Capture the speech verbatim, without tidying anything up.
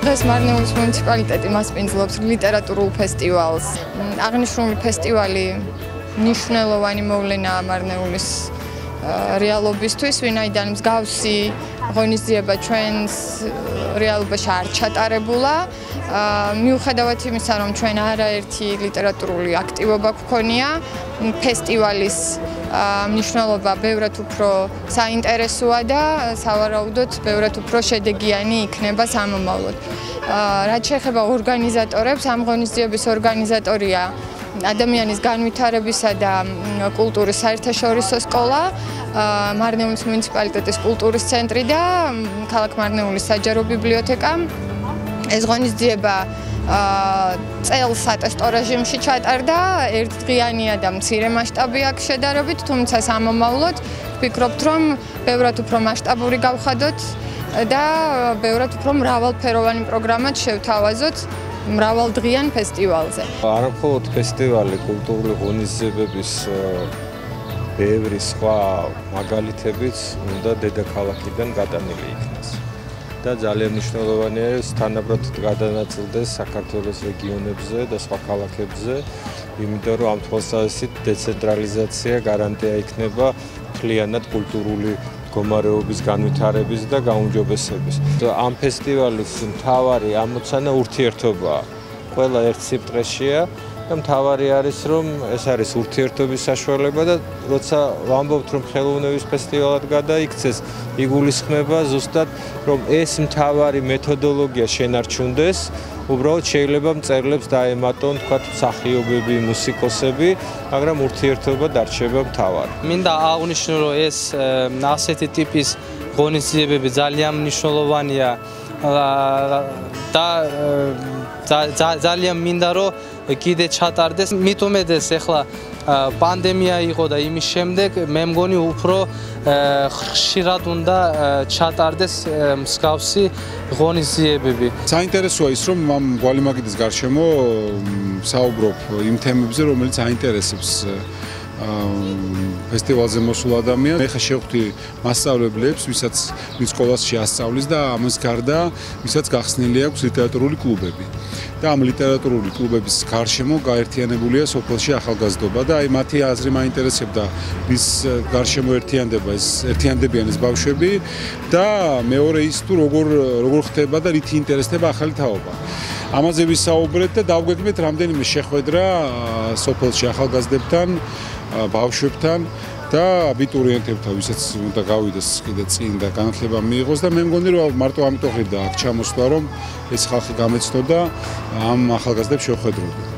დღეს მარნეულის მუნიციპალიტეტი მასპინძლობს ლიტერატურულ ფესტივალს. აღნიშნული ფესტივალი მნიშვნელოვანი მოვლენაა მარნეულის რეალობისთვის, ვინაიდან მსგავსი ღონისძიება ჩვენს რეალობაში არ ჩატარებულა. მიუხედავად იმისა, რომ ჩვენ არაერთი ლიტერატურული აქტივობა გვქონია, ფესტივალის მნიშვნელობა ბევრად უფრო საინტერესოა და სავარაუდოდ ბევრად უფრო შედეგიანი იქნება სამომავლოდ. რაც შეეხება ორგანიზატორებს, ამ ღონისძიების ორგანიზატორია ადამიანის განვითარებისა და კულტურის საერთაშორისო სკოლა, მარნეულის მუნიციპალიტეტის კულტურის ცენტრი და ქალაქ მარნეულის საჯარო ბიბლიოთეკა. ეს ღონისძიება წელს სატესტო რეჟიმში ჩატარდა, ერთდღიანია და მცირე მასშტაბი აქვს შედარებით, თუმცა სამომავლოდ ვფიქრობთ, რომ ბევრად უფრო მასშტაბური გავხადოთ და ბევრად უფრო მრავალფეროვანი პროგრამაც შევთავაზოთ მრავალდღიან ფესტივალზე. არა მხოლოდ ფესტივალი, კულტურული ღონისძიებების ბევრი სხვა მაგალითებიც უნდა დედაქალაქიდან გადანილი იქნას. და ძალიან მნიშვნელოვანია თანაბრად გადანაწილდეს საქართველოს რეგიონებზე და სხვა ქალაქებზე, იმიტომ რომ ამ თვალსაზრისით დეცენტრალიზაცია გარანტია იქნება მთლიანად კულტურული მდგომარეობის განვითარების და გაუმჯობესების. ამ ფესტივალის მთავარი ამოცანა ურთიერთობაა. ყველა ერთ სიმტყეშია და მთავარი არის, რომ ეს არის ურთიერთობის საშუალება და როცა ვამბობთ, რომ ხელოვნების ფესტივალად გადაიქცეს, იგულისხმება ზუსტად, რომ ეს მთავარი მეთოდოლოგია შენარჩუნდეს, უბრალოდ შეიძლება მწერლებს დაემატონ, თქვათ, მსახიობები, მუსიკოსები, მაგრამ ურთიერთობა დარჩება მთავარი. მინდა აღნიშნო, რომ ეს ასეთი ტიპის ღონისძიებები ძალიან მნიშვნელოვანია და ძალიან მინდა, რომ კიდე ჩატარდეს. მით უმეტეს ახლა პანდემია იყო და იმის შემდეგ მე მგონი უფრო ხშირად უნდა ჩატარდეს მსგავსი ღონისძიებები. საინტერესოა ის, რომ ამ გვალიმაგიდის გარშემო საუბრობ იმ თემებზე, რომელიც აინტერესებს ფესტივალზე მოსულ ადამიანს. მე ხა შევხვდი მასწავლებლებს, ვისაც ვინც სკოლაში ასწავლის და ამას გარდა, ვისაც გახსნილი აქვს ლიტერატურული კლუბები. და ამ ლიტერატურული კლუბების გარშემო გაერთიანებულია სოფელში ახალგაზრდობა და აი მათი აზრი მაინტერესებდა, ვის გარშემო ერთიანდება ეს ერთიანდებიან ეს ბავშვები და მეორე ის თუ როგორ როგორ ხდება და რითი ინტერესდება ახალი თაობა. ამაზე ვისაუბრეთ და დავგვეგმეთ რამდენიმე შეხვედრა სოფელში ახალგაზრდებთან, ბავშვებთან და აბიტურიენტებთან, ვისაც უნდა გავიდეს კიდე წინ და განათლება მიიღოს და მე მგონი რომ მარტო ამიტომ ღირდა აქ ჩამოსვლა, რომ ეს ხალხი გამეცნო და ამ ახალგაზრდებს შევხვედროდნენ.